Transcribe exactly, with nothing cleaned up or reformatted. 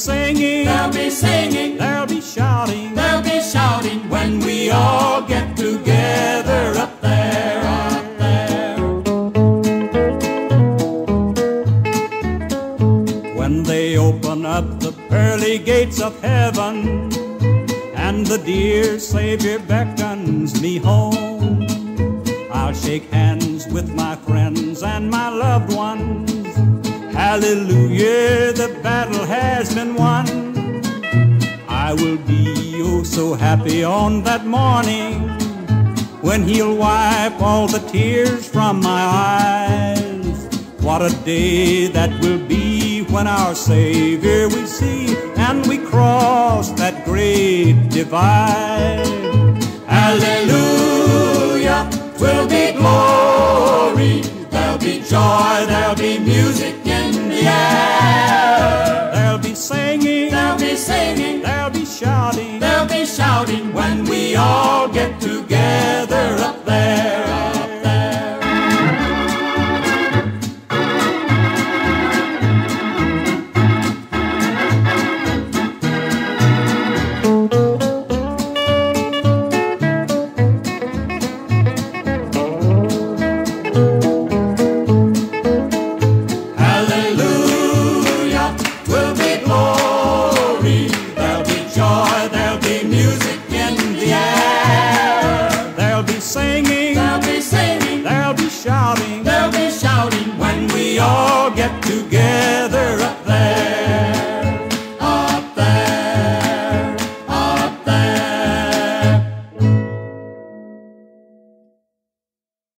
singing, they'll be singing, they'll be shouting, they'll be shouting when we all get together up there, up there. When they open up the pearly gates of heaven and the dear Savior beckons me home, I'll shake hands with my friends and my loved ones. Hallelujah, the battle has been won. I will be oh so happy on that morning when He'll wipe all the tears from my eyes. What a day that will be when our Savior we see and we cross that great divide. Hallelujah, 'twill be glory, there'll be joy, there'll be music in the air.